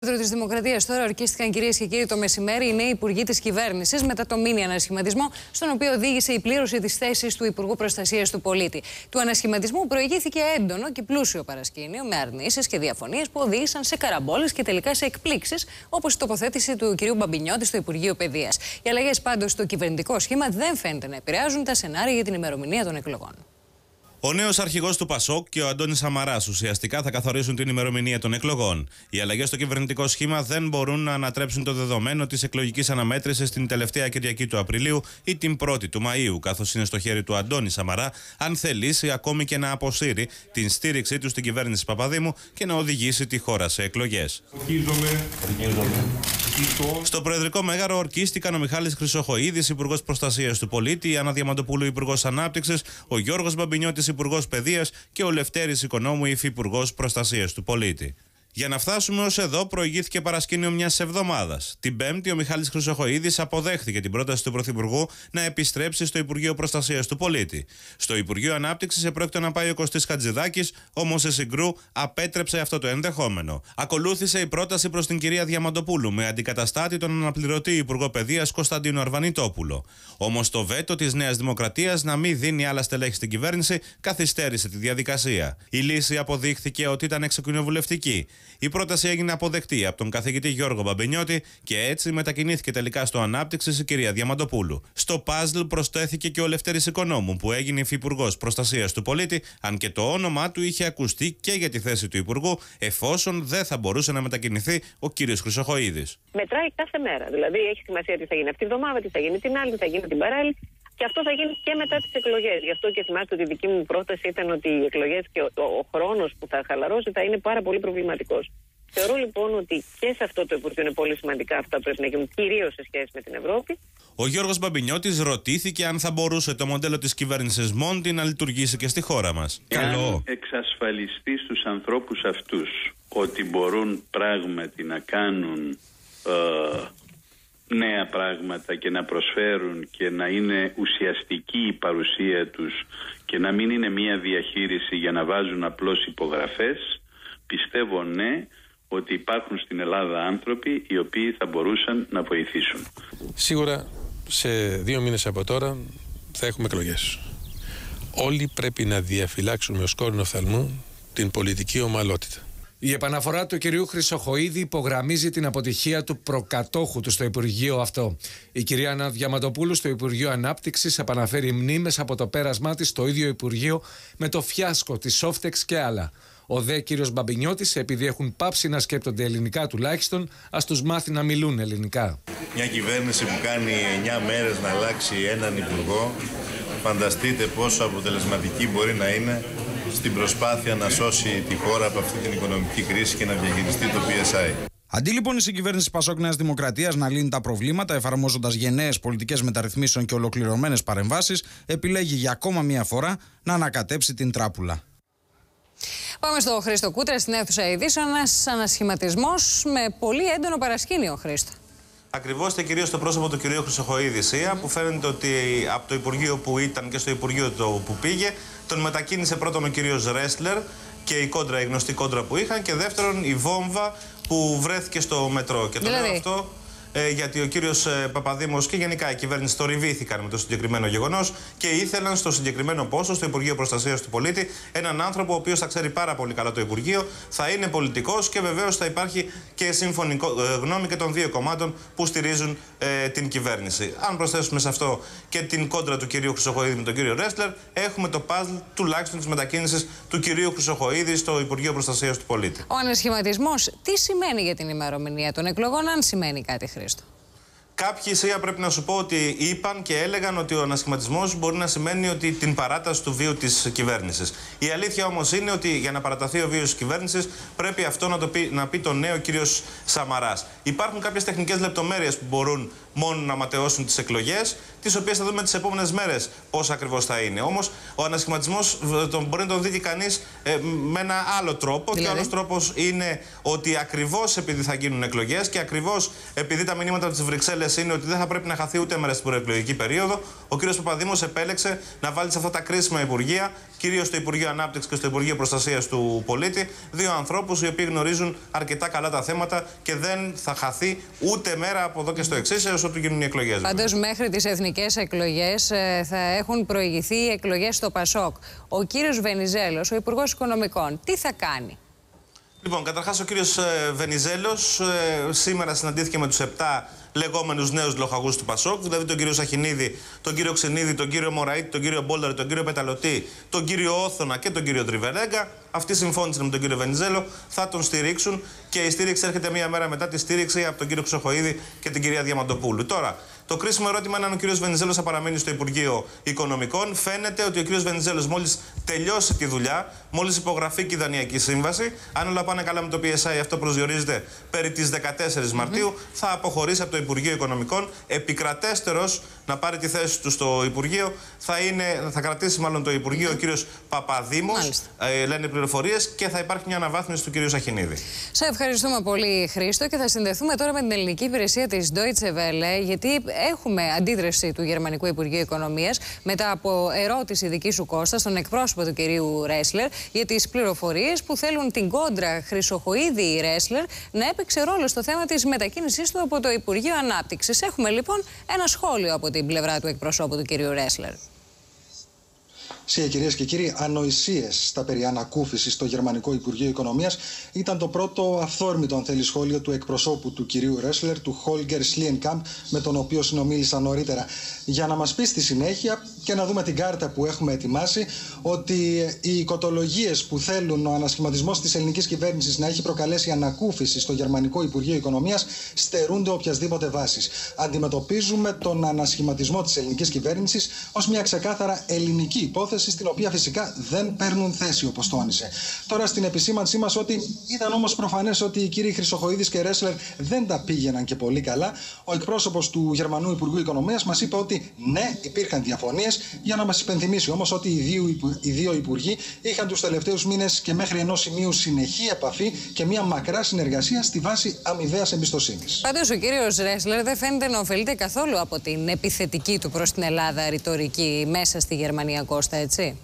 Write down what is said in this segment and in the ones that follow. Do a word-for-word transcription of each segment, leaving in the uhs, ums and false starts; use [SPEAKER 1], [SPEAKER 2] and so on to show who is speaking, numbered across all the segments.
[SPEAKER 1] Της Δημοκρατίας τώρα ορκίστηκαν, κυρίες και κύριοι, το μεσημέρι οι νέοι υπουργοί της κυβέρνησης μετά το μίνι ανασχηματισμό, στον οποίο οδήγησε η πλήρωση της θέσης του Υπουργού Προστασίας του Πολίτη. Του ανασχηματισμού προηγήθηκε έντονο και πλούσιο παρασκήνιο με αρνήσεις και διαφωνίες που οδήγησαν σε καραμπόλες και τελικά σε εκπλήξεις, όπως η τοποθέτηση του κυρίου Μπαμπινιώτη στο Υπουργείο Παιδείας. Οι αλλαγές πάντως στο κυβερνητικό σχήμα δεν φαίνεται να επηρεάζουν τα σενάρια για την ημερομηνία των εκλογών.
[SPEAKER 2] Ο νέος αρχηγός του Πασόκ και ο Αντώνης Σαμαράς ουσιαστικά θα καθορίσουν την ημερομηνία των εκλογών. Οι αλλαγές στο κυβερνητικό σχήμα δεν μπορούν να ανατρέψουν το δεδομένο της εκλογικής αναμέτρησης την τελευταία Κυριακή του Απριλίου ή την πρώτη του Μαΐου, καθώς είναι στο χέρι του Αντώνη Σαμαρά, αν θελήσει ακόμη και να αποσύρει την στήριξή του στην κυβέρνηση Παπαδήμου και να οδηγήσει τη χώρα σε εκλογές. Στο Προεδρικό Μέγαρο ορκίστηκαν ο Μιχάλης Χρυσοχοΐδης, Υπουργός Προστασίας του Πολίτη, η Άννα Διαμαντοπούλου, Υπουργός Ανάπτυξης, ο Γιώργος Μπαμπινιώτης, Υπουργός Παιδείας και ο Λευτέρης Οικονόμου, Υφυπουργός Προστασίας του Πολίτη. Για να φτάσουμε ως εδώ, προηγήθηκε παρασκήνιο μιας εβδομάδας. Την Πέμπτη, ο Μιχάλης Χρυσοχοΐδης αποδέχθηκε την πρόταση του Πρωθυπουργού να επιστρέψει στο Υπουργείο Προστασίας του Πολίτη. Στο Υπουργείο Ανάπτυξης επρόκειτο να πάει ο Κωστής Χατζηδάκης, όμως σε Συγκρού απέτρεψε αυτό το ενδεχόμενο. Ακολούθησε η πρόταση προς την κυρία Διαμαντοπούλου με αντικαταστάτη τον αναπληρωτή Υπουργό Παιδείας Κωνσταντίνο Αρβανιτόπουλο. Όμως το βέτο της Νέας Δημοκρατίας να μην δίνει άλλα στελέχη στην κυβέρνηση καθυστέρησε τη διαδικασία. Η λύση αποδείχθηκε ότι ήταν εξοκοινοβουλευτική. Η πρόταση έγινε αποδεκτή από τον καθηγητή Γιώργο Μπαμπινιώτη και έτσι μετακινήθηκε τελικά στο Ανάπτυξης η κυρία Διαμαντοπούλου. Στο παζλ προσθέθηκε και ο Λευτέρης Οικονόμου, που έγινε υφυπουργός Προστασίας του Πολίτη, αν και το όνομά του είχε ακουστεί και για τη θέση του Υπουργού, εφόσον δεν θα μπορούσε να μετακινηθεί ο κύριος Χρυσοχοΐδης.
[SPEAKER 3] Μετράει κάθε μέρα. Δηλαδή, έχει σημασία τι θα γίνει αυτή τη βδομάδα, τι θα γίνει την άλλη, τι θα γίνει την παράλληλη. Και αυτό θα γίνει και μετά τις εκλογές. Γι' αυτό και θυμάστε ότι η δική μου πρόταση ήταν ότι οι εκλογές και ο, ο, ο χρόνος που θα χαλαρώσει θα είναι πάρα πολύ προβληματικός. Θεωρώ λοιπόν ότι και σε αυτό το Υπουργείο είναι πολύ σημαντικά αυτά που πρέπει να γίνουν, κυρίως σε σχέση με την Ευρώπη.
[SPEAKER 2] Ο Γιώργος Μπαμπινιώτης ρωτήθηκε αν θα μπορούσε το μοντέλο της κυβέρνησης Μόντι να λειτουργήσει και στη χώρα μας.
[SPEAKER 4] Καλό. Εξασφαλιστεί στους ανθρώπους αυτούς ότι μπορούν πράγματι να κάνουν ε, νέα πράγματα και να προσφέρουν και να είναι ουσιαστική η παρουσία τους και να μην είναι μια διαχείριση για να βάζουν απλώς υπογραφές, πιστεύω ναι ότι υπάρχουν στην Ελλάδα άνθρωποι οι οποίοι θα μπορούσαν να βοηθήσουν.
[SPEAKER 5] Σίγουρα σε δύο μήνες από τώρα θα έχουμε εκλογές. Όλοι πρέπει να διαφυλάξουμε ως κόρηνο οφθαλμού την πολιτική ομαλότητα.
[SPEAKER 6] Η επαναφορά του κυρίου Χρυσοχοΐδη υπογραμμίζει την αποτυχία του προκατόχου του στο Υπουργείο αυτό. Η κυρία Άννα Διαμαντοπούλου στο Υπουργείο Ανάπτυξης επαναφέρει μνήμες από το πέρασμά της στο ίδιο Υπουργείο με το φιάσκο της Σόφτεξ και άλλα. Ο δε κύριος Μπαμπινιώτης, επειδή έχουν πάψει να σκέπτονται ελληνικά τουλάχιστον, ας τους μάθει να μιλούν ελληνικά.
[SPEAKER 7] Μια κυβέρνηση που κάνει εννιά μέρες να αλλάξει έναν υπουργό, φανταστείτε πόσο αποτελεσματική μπορεί να είναι στην προσπάθεια να σώσει τη χώρα από αυτή την οικονομική κρίση και να διαχειριστεί το πι ες άι.
[SPEAKER 8] Αντί λοιπόν η συγκυβέρνηση Πασόκ Νέας Δημοκρατίας να λύνει τα προβλήματα εφαρμόζοντας γενναίες πολιτικές μεταρρυθμίσεων και ολοκληρωμένες παρεμβάσεις, επιλέγει για ακόμα μία φορά να ανακατέψει την τράπουλα.
[SPEAKER 1] Πάμε στο Χρήστο Κούτρα, στην αίθουσα ειδήσεων. Ένας ανασχηματισμός με πολύ έντονο παρασκήνιο, Χρήστο.
[SPEAKER 2] Ακριβώς και κυρίως στο πρόσωπο του κυρίου Χρυσοχοΐδη, που φαίνεται ότι από το Υπουργείο που ήταν και στο Υπουργείο το που πήγε, τον μετακίνησε πρώτον ο κύριος Ρέσλερ και η κόντρα, η γνωστή κόντρα που είχαν, και δεύτερον η βόμβα που βρέθηκε στο μετρό. Και το
[SPEAKER 1] δηλαδή...
[SPEAKER 2] λέω αυτό ε, γιατί ο κύριος ε, Παπαδήμος και γενικά η κυβέρνηση θορυβήθηκαν με το συγκεκριμένο γεγονός και ήθελαν στο συγκεκριμένο πόστο, στο Υπουργείο Προστασίας του Πολίτη, έναν άνθρωπο ο οποίος θα ξέρει πάρα πολύ καλά το Υπουργείο, θα είναι πολιτικός και βεβαίως θα υπάρχει και σύμφωνη ε, γνώμη και των δύο κομμάτων που στηρίζουν ε, την κυβέρνηση. Αν προσθέσουμε σε αυτό και την κόντρα του κυρίου Χρυσοχοΐδη με τον κύριο Ρέσλερ, έχουμε το παζλ τουλάχιστον της μετακίνησης του κυρίου Χρυσοχοΐδη στο Υπουργείο Προστασίας του Πολίτη.
[SPEAKER 1] Ο ανασχηματισμός τι σημαίνει για την ημερομηνία των εκλογών, αν σημαίνει κάτι, Χρήστο?
[SPEAKER 2] Κάποιοι ΣΥΑ πρέπει να σου πω ότι είπαν και έλεγαν ότι ο ανασχηματισμός μπορεί να σημαίνει ότι την παράταση του βίου της κυβέρνησης. Η αλήθεια όμως είναι ότι για να παραταθεί ο βίος της κυβέρνησης πρέπει αυτό να το πει, να πει το νέο κύριος Σαμαράς. Υπάρχουν κάποιες τεχνικές λεπτομέρειες που μπορούν μόνο να ματαιώσουν τις εκλογές, τις οποίες θα δούμε τις επόμενες μέρες πώς ακριβώς θα είναι. Όμως ο ανασχηματισμός τον μπορεί να τον δει και κανείς ε, με ένα άλλο τρόπο. Δηλαδή? Και ο άλλος τρόπος είναι ότι ακριβώς επειδή θα γίνουν εκλογές και ακριβώς επειδή τα μηνύματα από τις Βρυξέλλες όλες είναι ότι δεν θα πρέπει να χαθεί ούτε μέρα στην προεκλογική περίοδο. Ο κ. Παπαδήμος επέλεξε να βάλει σε αυτά τα κρίσιμα υπουργεία, κυρίως στο Υπουργείο Ανάπτυξης και στο Υπουργείο Προστασίας του Πολίτη, δύο ανθρώπους οι οποίοι γνωρίζουν αρκετά καλά τα θέματα και δεν θα χαθεί ούτε μέρα από εδώ και στο εξής, έως ότου γίνουν οι εκλογές.
[SPEAKER 1] Πάντως, μέχρι τις εθνικές εκλογές θα έχουν προηγηθεί οι εκλογές στο Πασόκ. Ο κύριος Βενιζέλος, ο Υπουργός Οικονομικών, τι θα κάνει?
[SPEAKER 2] Λοιπόν, καταρχάς ο κύριος Βενιζέλος ε, σήμερα συναντήθηκε με τους επτά λεγόμενους νέους λοχαγούς του Πασόκ, δηλαδή τον κύριο Σαχινίδη, τον κύριο Ξενίδη, τον κύριο Μωραήτη, τον κύριο Μπόλαρη, τον κύριο Πεταλωτή, τον κύριο Όθωνα και τον κύριο Τριβερέγκα. Αυτοί συμφώνησαν με τον κύριο Βενιζέλο, θα τον στηρίξουν και η στήριξη έρχεται μία μέρα μετά τη στήριξη από τον κύριο Χρυσοχοΐδη και την κυρία Διαμαντοπούλου. Τώρα, το κρίσιμο ερώτημα είναι αν ο κύριος Βενιζέλος θα παραμείνει στο Υπουργείο Οικονομικών. Φαίνεται ότι ο κύριος Βενιζέλος μόλις τελειώσει τη δουλειά, μόλις υπογραφεί και η Δανειακή Σύμβαση, αν όλα πάνε καλά με το πι ες άι, αυτό προσδιορίζεται περί τις δεκατέσσερις Μαρτίου, mm-hmm. θα αποχωρήσει από το Υπουργείο Οικονομικών. Επικρατέστερος να πάρει τη θέση του στο Υπουργείο θα, είναι, θα κρατήσει μάλλον το Υπουργείο mm-hmm. ο κύριος Παπαδήμος, ε, λένε πληροφορίες, και θα υπάρχει μια αναβάθμιση του κύριου Σαχινίδη. Σε
[SPEAKER 1] ευχαριστούμε πολύ, Χρήστο, και θα συνδεθούμε τώρα με την ελληνική υπηρεσία της Deutsche Welle, γιατί έχουμε αντίδραση του Γερμανικού Υπουργείου Οικονομίας μετά από ερώτηση δική σου, Κώστα, στον εκπρόσωπο του κυρίου Ρέσλερ για τις πληροφορίες που θέλουν την κόντρα Χρυσοχοΐδη-Ρέσλερ να έπαιξε ρόλο στο θέμα της μετακίνησής του από το Υπουργείο Ανάπτυξης. Έχουμε λοιπόν ένα σχόλιο από την πλευρά του εκπροσώπου του κυρίου Ρέσλερ.
[SPEAKER 9] Συγε, κυρίες και κύριοι, ανοησίες στα περί ανακούφισης στο Γερμανικό Υπουργείο Οικονομίας ήταν το πρώτο αυθόρμητο, αν θέλει, σχόλιο του εκπροσώπου του κυρίου Ρέσλερ, του Χόλγκερ Σλίενκαμπ, με τον οποίο συνομίλησα νωρίτερα. Για να μας πει στη συνέχεια και να δούμε την κάρτα που έχουμε ετοιμάσει, ότι οι οικοτολογίες που θέλουν ο ανασχηματισμός της ελληνικής κυβέρνησης να έχει προκαλέσει ανακούφιση στο Γερμανικό Υπουργείο Οικονομίας στερούνται οποιασδήποτε βάσης. Αντιμετωπίζουμε τον ανασχηματισμό της ελληνικής κυβέρνησης ως μια ξεκάθαρα ελληνική υπόθεση, στην οποία φυσικά δεν παίρνουν θέση, όπως τόνισε. Τώρα, στην επισήμανσή μας, ότι ήταν όμως προφανές ότι οι κύριοι Χρυσοχοΐδης και Ρέσλερ δεν τα πήγαιναν και πολύ καλά, ο εκπρόσωπος του Γερμανού Υπουργού Οικονομίας μας είπε ότι ναι, υπήρχαν διαφωνίες, για να μας υπενθυμίσει όμως ότι οι δύο, οι δύο υπουργοί είχαν τους τελευταίους μήνες και μέχρι ενός σημείου συνεχή επαφή και μια μακρά συνεργασία στη βάση αμοιβαίας εμπιστοσύνης.
[SPEAKER 1] Πάντως, ο κύριος Ρέσλερ δεν φαίνεται να ωφελείται καθόλου από την επιθετική του προς την Ελλάδα ρητορική μέσα στη Γερμανία, Κώστα, έτσι.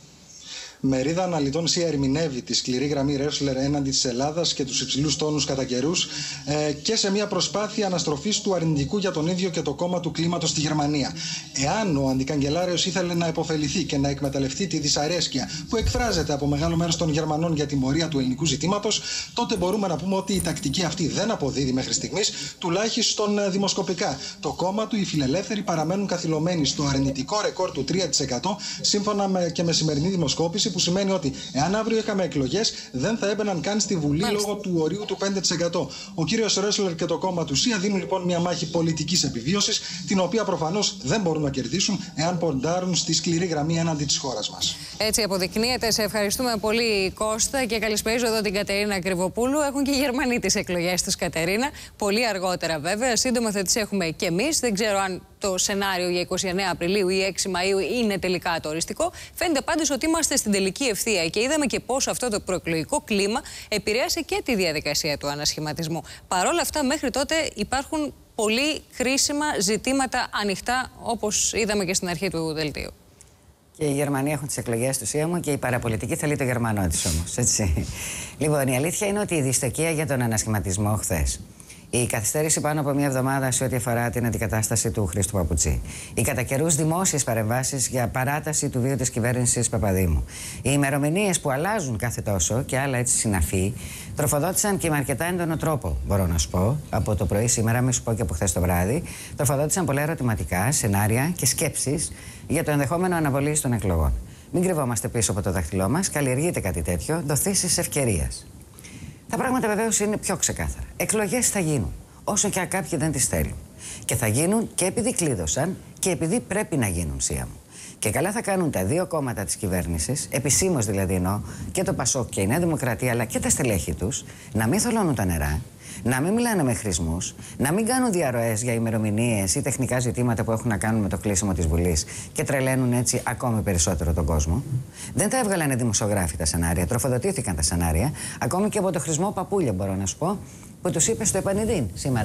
[SPEAKER 9] Μερίδα αναλυτών ΣΥΑ ερμηνεύει τη σκληρή γραμμή Ρέσλερ έναντι της Ελλάδας και τους υψηλούς τόνους κατά καιρούς ε, και σε μια προσπάθεια αναστροφής του αρνητικού για τον ίδιο και το κόμμα του κλίματος στη Γερμανία. Εάν ο αντικαγκελάριος ήθελε να επωφεληθεί και να εκμεταλλευτεί τη δυσαρέσκεια που εκφράζεται από μεγάλο μέρος των Γερμανών για τη μορία του ελληνικού ζητήματος, τότε μπορούμε να πούμε ότι η τακτική αυτή δεν αποδίδει μέχρι στιγμής, τουλάχιστον δημοσκοπικά. Το κόμμα του, οι φιλελεύθεροι, παραμένουν καθυλωμένοι στο αρνητικό ρεκόρ του τρία τοις εκατό, σύμφωνα με, και με σημερινή δημοσκόπηση, που σημαίνει ότι εάν αύριο είχαμε εκλογές, δεν θα έμπαιναν καν στη Βουλή Μάλιστα. λόγω του ορίου του πέντε τοις εκατό. Ο κύριος Ρέσλερ και το κόμμα του ΣΥΑ δίνουν λοιπόν μια μάχη πολιτικής επιβίωσης, την οποία προφανώς δεν μπορούν να κερδίσουν εάν ποντάρουν στη σκληρή γραμμή έναντι της χώρας μας.
[SPEAKER 1] Έτσι αποδεικνύεται. Σε ευχαριστούμε πολύ, Κώστα, και καλησπέριζω εδώ την Κατερίνα Κρυβοπούλου. Έχουν και οι Γερμανοί τις εκλογές τους, Κατερίνα. Πολύ αργότερα, βέβαια. Σύντομα θα τις έχουμε και εμείς. Δεν ξέρω αν το σενάριο για είκοσι εννέα Απριλίου ή έξι Μαΐου είναι τελικά το οριστικό. Φαίνεται πάντως ότι είμαστε στην τελική ευθεία και είδαμε και πώς αυτό το προεκλογικό κλίμα επηρέασε και τη διαδικασία του ανασχηματισμού. Παρ' όλα αυτά, μέχρι τότε υπάρχουν πολύ κρίσιμα ζητήματα ανοιχτά, όπως είδαμε και στην αρχή του δελτίου.
[SPEAKER 10] Και οι Γερμανοί έχουν τις εκλογές του ΣΥΑΜΟ και η παραπολιτική θέλει το Γερμανό της όμως. Έτσι. Λοιπόν, η αλήθεια είναι ότι η δυστοκία για τον ανασχηματισμό χθες, η καθυστέρηση πάνω από μία εβδομάδα σε ό,τι αφορά την αντικατάσταση του Χρήστου Παπουτσί, οι κατά καιρούς δημόσιες παρεμβάσεις για παράταση του βίου της κυβέρνησης Παπαδήμου, οι ημερομηνίες που αλλάζουν κάθε τόσο και άλλα έτσι συναφή, τροφοδότησαν και με αρκετά έντονο τρόπο, μπορώ να σου πω, από το πρωί σήμερα, μην σου πω και από χθες το βράδυ, τροφοδότησαν πολλά ερωτηματικά, σενάρια και σκέψεις για το ενδεχόμενο αναβολής των εκλογών. Μην κρυβόμαστε πίσω από το δάχτυλό μας, καλλιεργείται κάτι τέτοιο, δοθήσεις ευκαιρίας. Τα πράγματα βεβαίως είναι πιο ξεκάθαρα. Εκλογές θα γίνουν, όσο και αν κάποιοι δεν τις θέλουν. Και θα γίνουν και επειδή κλείδωσαν και επειδή πρέπει να γίνουν, ΣΥΑ μου. Και καλά θα κάνουν τα δύο κόμματα της κυβέρνησης, επισήμως δηλαδή εννοώ, και το Πασόκ και η Νέα Δημοκρατία, αλλά και τα στελέχη τους, να μην θολώνουν τα νερά, να μην μιλάνε με χρησμούς, να μην κάνουν διαρροές για ημερομηνίες ή τεχνικά ζητήματα που έχουν να κάνουν με το κλείσιμο της Βουλής και τρελαίνουν έτσι ακόμη περισσότερο τον κόσμο. Δεν τα έβγαλανε δημοσιογράφοι τα σενάρια, τροφοδοτήθηκαν τα σενάρια, ακόμη και από το χρησμό Παπούλια, μπορώ να σου πω, που τους είπε στο Επανειδήν σήμερα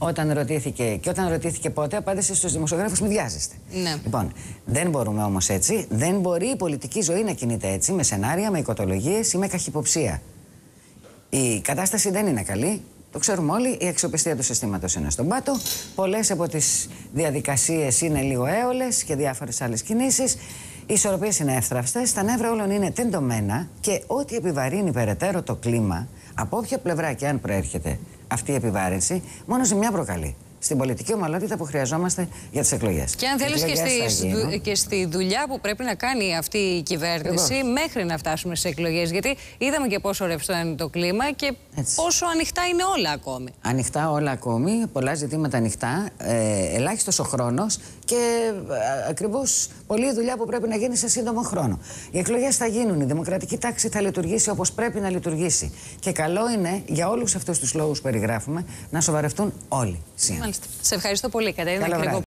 [SPEAKER 10] Όταν ρωτήθηκε, και όταν ρωτήθηκε πότε, απάντησε στους δημοσιογράφους: μη βιάζεστε.
[SPEAKER 1] Ναι.
[SPEAKER 10] Λοιπόν, δεν μπορούμε όμως έτσι. Δεν μπορεί η πολιτική ζωή να κινείται έτσι, με σενάρια, με οικοτολογίες ή με καχυποψία. Η κατάσταση δεν είναι καλή. Το ξέρουμε όλοι, η αξιοπιστία του συστήματος είναι στον πάτο. Πολλές από τις διαδικασίες είναι λίγο έολες και διάφορες άλλες κινήσεις. Οι ισορροπίες είναι εύθραυστες, τα νεύρα όλων είναι τεντωμένα και ό,τι επιβαρύνει περαιτέρω το κλίμα, από όποια πλευρά και αν προέρχεται αυτή η επιβάρυνση, μόνο ζημιά προκαλεί στην πολιτική ομαλότητα που χρειαζόμαστε για τις εκλογές.
[SPEAKER 1] Και αν θέλεις και, στη, και στη δουλειά που πρέπει να κάνει αυτή η κυβέρνηση Εγώ. μέχρι να φτάσουμε στις εκλογές. Γιατί είδαμε και πόσο ρευστό είναι το κλίμα και Έτσι. πόσο ανοιχτά είναι όλα ακόμη.
[SPEAKER 10] Ανοιχτά όλα ακόμη, πολλά ζητήματα ανοιχτά, ε, ελάχιστος ο χρόνος και ε, ακριβώς πολλή δουλειά που πρέπει να γίνει σε σύντομο χρόνο. Οι εκλογές θα γίνουν, η δημοκρατική τάξη θα λειτουργήσει όπως πρέπει να λειτουργήσει. Και καλό είναι για όλους αυτούς τους λόγους που περιγράφουμε να σοβαρευτούν όλοι σήμερα.
[SPEAKER 1] Σε ευχαριστώ πολύ, Κατερίνα.